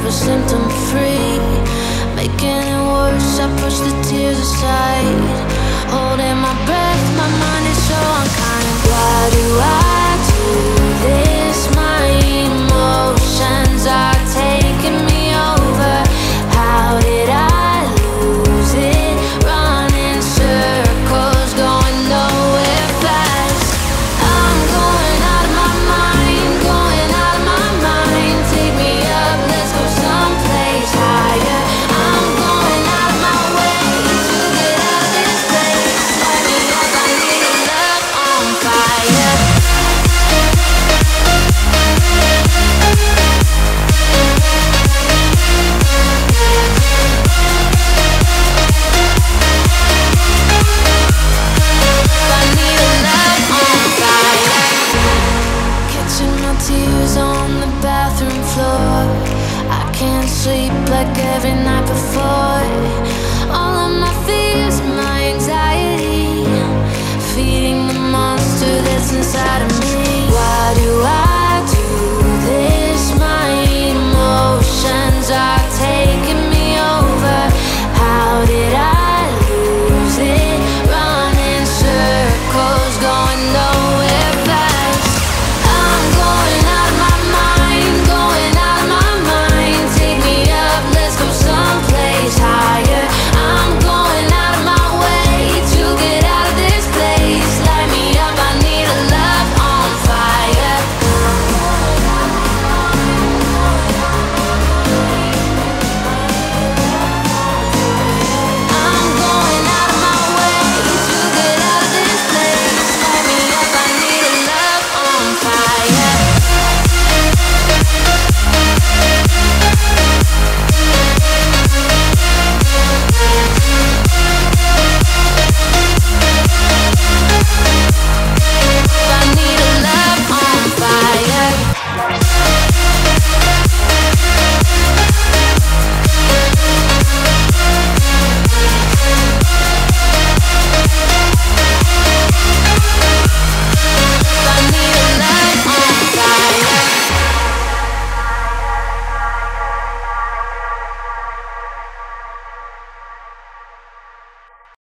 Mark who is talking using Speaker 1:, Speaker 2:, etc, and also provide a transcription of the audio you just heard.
Speaker 1: never symptom free. Making it worse, I push the tears aside. Holding my breath, my mind is so unkind. Why do I do this? My emotions are taking me over. How did I lose it? Running circles, going nowhere fast. I'm going out of my mind, going out of my mind. Take me up, let's go someplace higher. I'm going out of my way to get out of this place. Light me up, I need a love on fire. I need a love on fire. Catching my tears on the bathroom floor. I can't sleep like every night before. All of my fears